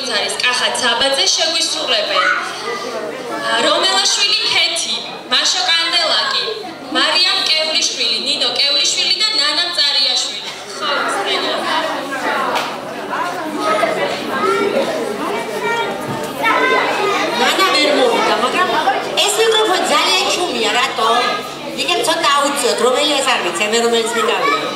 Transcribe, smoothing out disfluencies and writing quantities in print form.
არის კახა ცაბაძე შეგვისრულებენ რომელაშვილი ქეთი, მაშო კანდელაკი, მარიამ კევლიშვილი, ნინო კევლიშვილი და ნანა მწარიაშვილი. ნანა ვერ მოვიდა, მაგრამ ეს მიკროფონი ძალიან ჩუმია, რატო? იქნებ ცოტა აუციოთ, რომელი ეს არ ვიცი, მე რომელიც მიგავია.